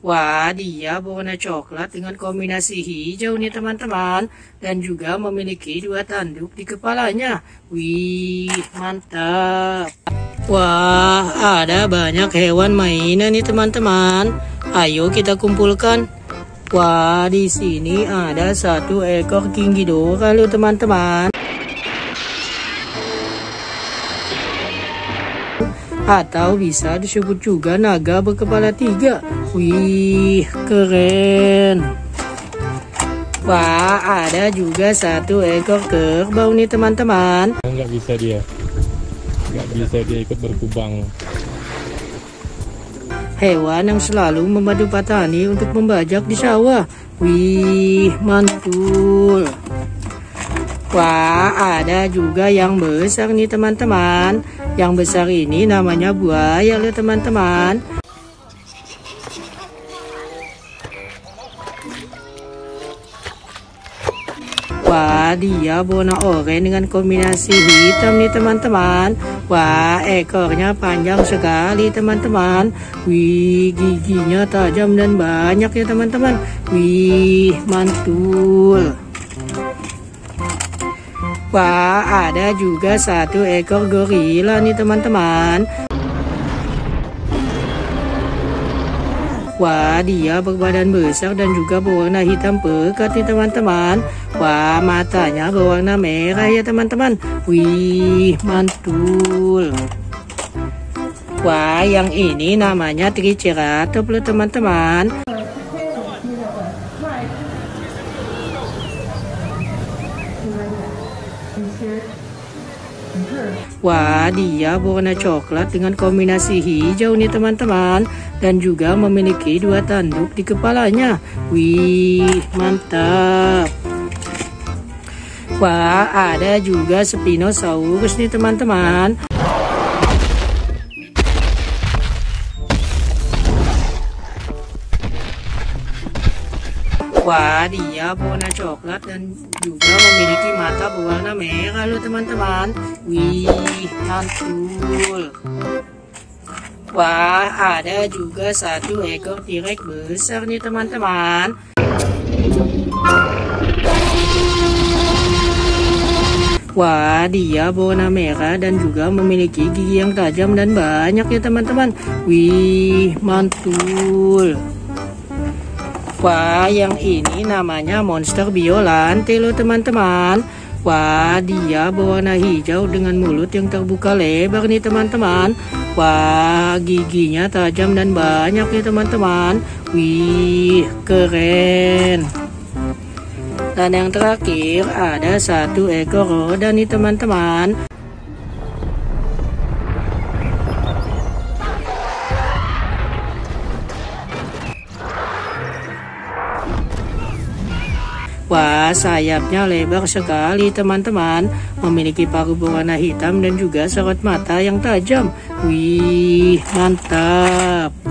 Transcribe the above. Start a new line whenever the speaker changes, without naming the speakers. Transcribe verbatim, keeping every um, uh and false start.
Wah, dia berwarna coklat dengan kombinasi hijau nih teman-teman. Dan juga memiliki dua tanduk di kepalanya. Wih, mantap. Wah, ada banyak hewan mainan nih teman-teman. Ayo kita kumpulkan. Wah, di sini ada satu ekor King Ghidorah loh teman-teman. Atau bisa disebut juga naga berkepala tiga. Wih, keren. Wah, ada juga satu ekor kerbau nih teman-teman.
Nggak bisa dia, nggak bisa dia ikut berkubang.
Hewan yang selalu memadu petani untuk membajak di sawah. Wih, mantul. Wah, ada juga yang besar nih teman-teman. Yang besar ini namanya buaya loh teman-teman. Wah, dia warna oranye dengan kombinasi hitam nih teman-teman. Wah, ekornya panjang sekali teman-teman. Wih, giginya tajam dan banyak ya teman-teman. Wih, mantul. Wah, ada juga satu ekor gorila nih teman-teman. Wah, dia berbadan besar dan juga berwarna hitam pekat nih teman-teman. Wah, matanya berwarna merah ya teman-teman. Wih, mantul. Wah, yang ini namanya Triceratops loh teman-teman. Wah, dia berwarna coklat dengan kombinasi hijau nih teman-teman. Dan juga memiliki dua tanduk di kepalanya. Wih, mantap. Wah, ada juga Spinosaurus nih teman-teman. Wah, dia berwarna coklat dan juga memiliki mata berwarna merah loh teman-teman. Wih, mantul. Wah, ada juga satu ekor T-Rex besar nih teman-teman. Wah, dia berwarna merah dan juga memiliki gigi yang tajam dan banyak ya teman-teman. Wih, mantul. Wah, yang ini namanya monster Biollante loh teman-teman. Wah, dia berwarna hijau dengan mulut yang terbuka lebar nih teman-teman. Wah, giginya tajam dan banyak nih teman-teman. Wih, keren. Dan yang terakhir ada satu ekor roda nih teman-teman. Wah, sayapnya lebar sekali teman-teman. Memiliki paruh berwarna hitam dan juga sorot mata yang tajam. Wih, mantap.